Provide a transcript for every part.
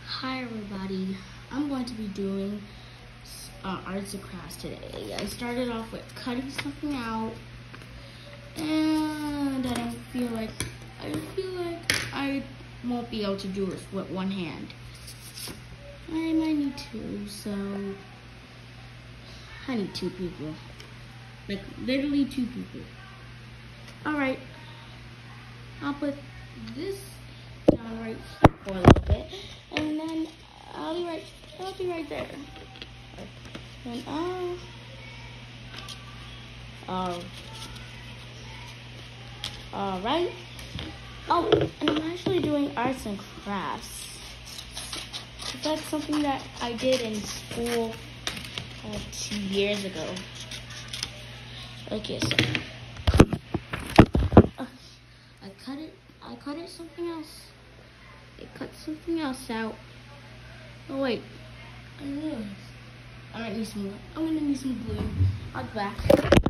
Hi everybody, I'm going to be doing arts and crafts today. I started off with cutting something out, and I feel like I won't be able to do it with one hand. I might need two, so I need two people, like literally two people. All right, I'll put this down right here for a little bit, and then I'll be right there. And all right. Oh, and I'm actually doing arts and crafts. That's something that I did in school 2 years ago. Okay, so I cut it something else. I cut something else out. Oh wait, I'm gonna need some glue. I'll be back.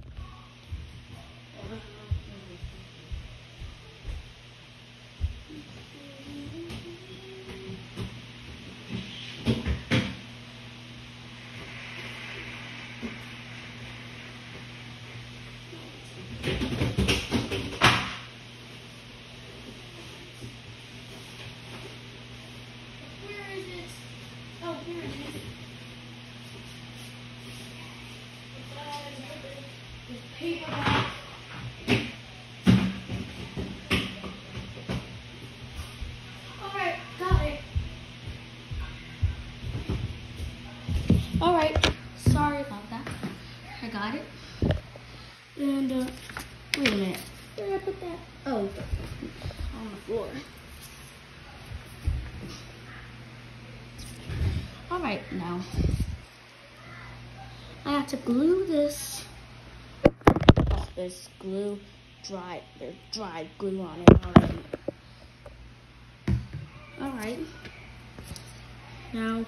All right, sorry about that. I got it. And wait a minute, where did I put that? Oh, on the floor. All right, now I have to glue this. There's glue, there's dry glue on it already. All right, now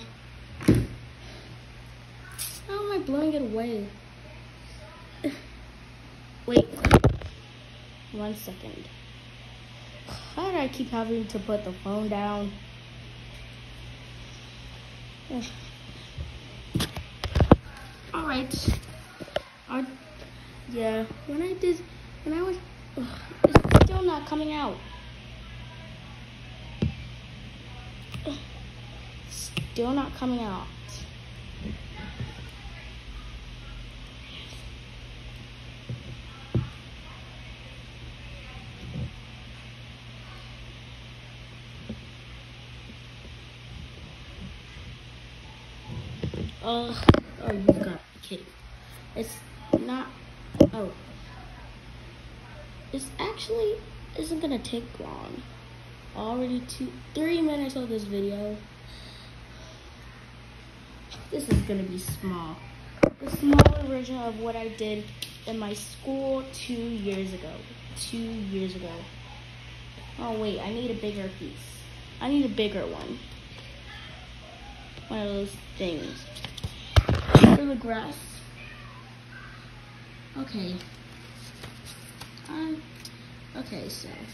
how am I blowing it away? Wait, 1 second. Why do I keep having to put the phone down? All right. Yeah, when I was, it's still not coming out. Still not coming out. Oh, you've got to be kidding. It's not, this actually isn't gonna take long. Already 3 minutes of this video. This is gonna be small. The smaller version of what I did in my school 2 years ago. 2 years ago. Oh wait, I need a bigger piece. I need a bigger one. One of those things. For the grass. Okay. Okay,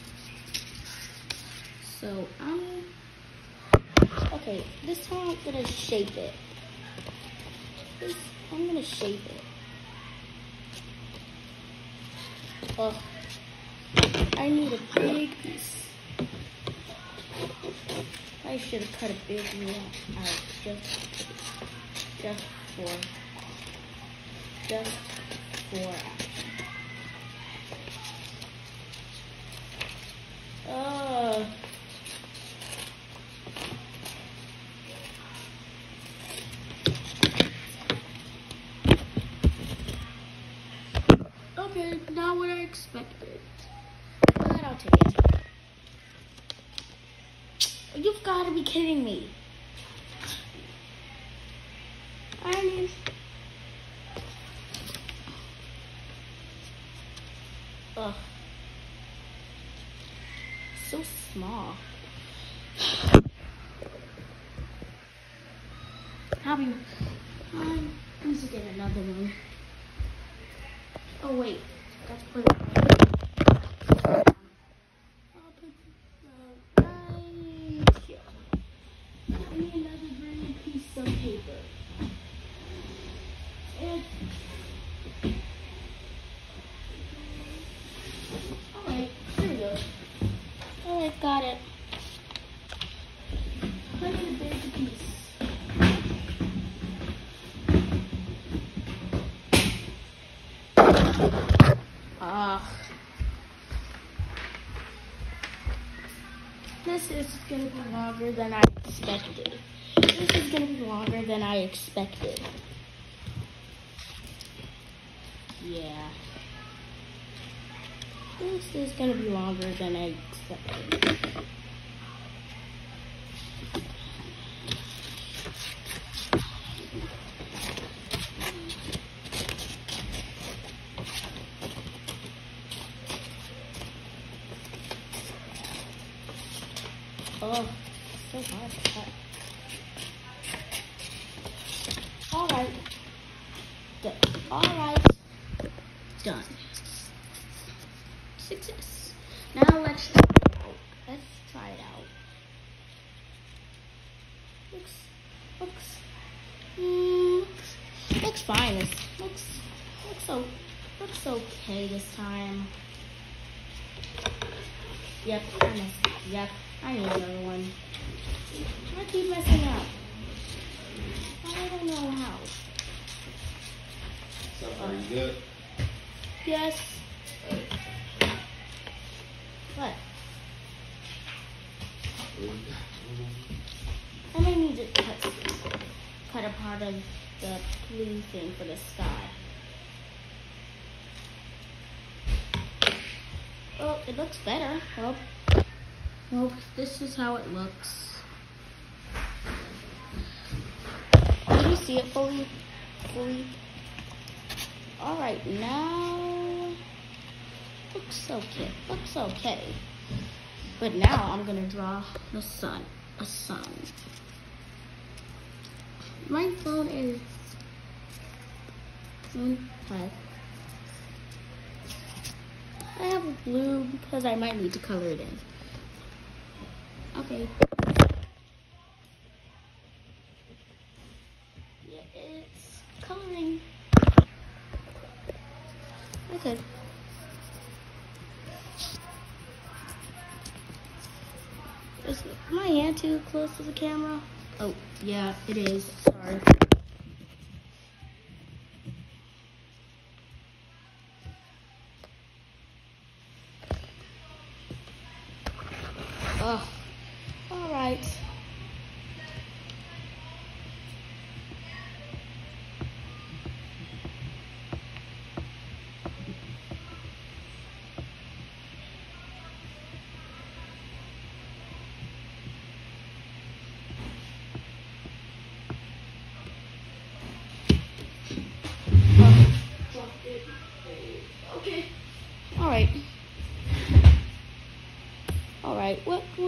okay, this time I'm gonna shape it. I'm gonna shape it. Oh, I need a big piece. I should have cut a big one out just for action. Okay, not what I expected. But I'll take it. You've got to be kidding me. I mean, so small. I need to get another one. Oh wait, let's put it right here. need another green piece of paper. And alright, here we go. Alright, got it. I need a big piece. This is gonna be longer than I expected. This is gonna be longer than I expected. Yeah. This is gonna be longer than I expected. Oh, so hard to cut. Alright. Done. Alright. Done. Success. Now let's try it out. Let's try it out. Looks fine. It looks okay this time. Yep, I need another one. I keep messing up. I don't know how. So pretty good. Yes. What? I may need to cut a part of the blue thing for the sky. Oh, it looks better. Well, this is how it looks. Can you see it fully? Alright, now looks okay. But now I'm gonna draw the sun. A sun. My phone is okay. I have a blue because I might need to color it in. Okay. Yeah, it's coloring. Okay. Is my hand too close to the camera? Oh, yeah, it is. Sorry. Oh, all right. Okay. All right. Alright,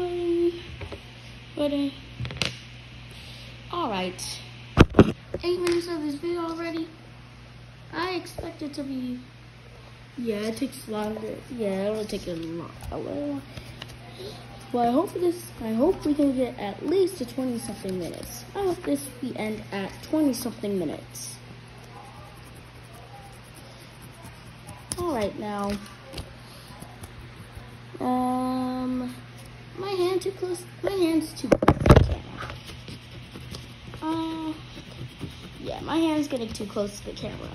alright. 8 minutes of this video already? I expect it to be, yeah, it takes longer. Yeah, it'll take a little. Well, I hope we can get at least to 20-something minutes. I hope this we end at 20-something minutes. Alright, now. My hand's too close to the camera. Yeah, my hand's getting too close to the camera.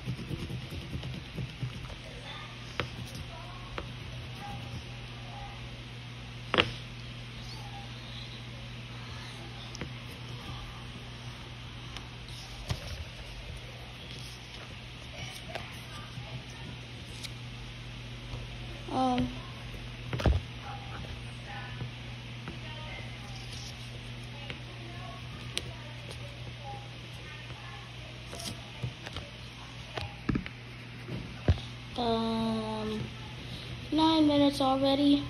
Um, 9 minutes already.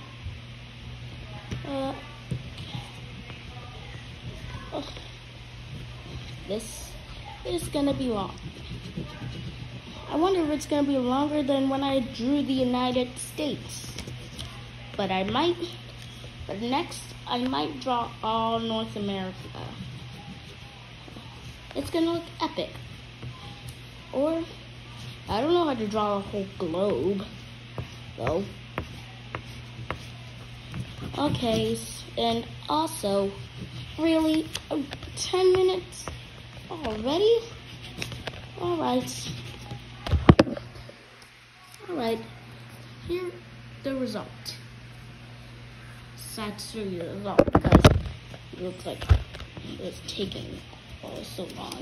This is gonna be long. I wonder if it's gonna be longer than when I drew the United States. But I might But next, I might draw all North America. It's gonna look epic. Or, I don't know how to draw a whole globe, though. Okay, and also, really, 10 minutes already? Alright. Alright, here the result. Sad to show you the result because it looks like it's taking so long.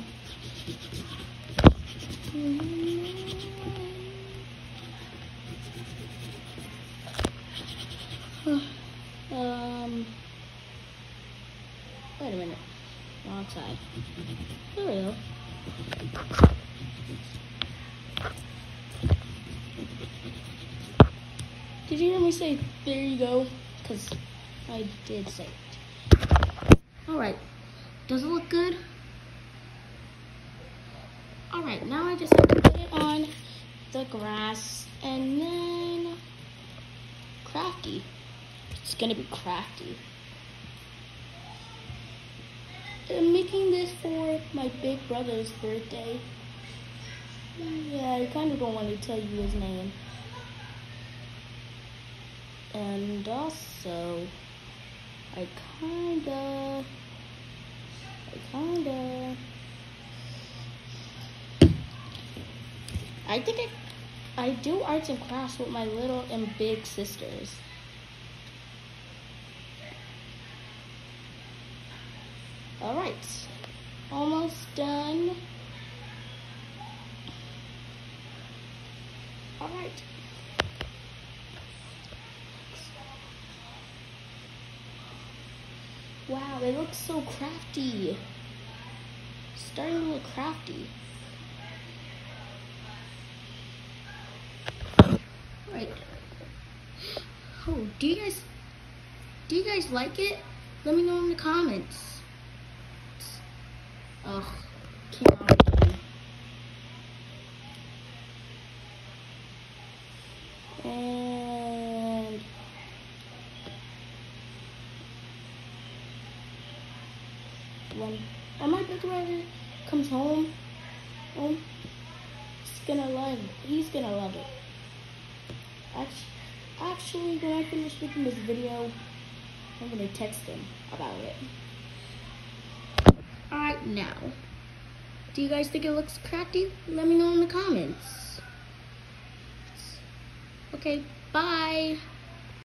Wait a minute. Wrong side. There we go. Did you hear me say, there you go? Because I did say it. Alright. Does it look good? Alright, now I just have to put it on the grass and then crafty. It's gonna be crafty. I'm making this for my big brother's birthday. Yeah, I kind of don't want to tell you his name. And also, I think I do arts and crafts with my little and big sisters. Alright, almost done. Alright. Wow, they look so crafty. Starting to look crafty. Right. Oh, do you guys like it? Let me know in the comments. Ugh, came out again. And when my big brother comes home, he's gonna love it. Actually, when I finish making this video, I'm gonna text him about it. Alright, now, do you guys think it looks crafty? Let me know in the comments. Okay, bye.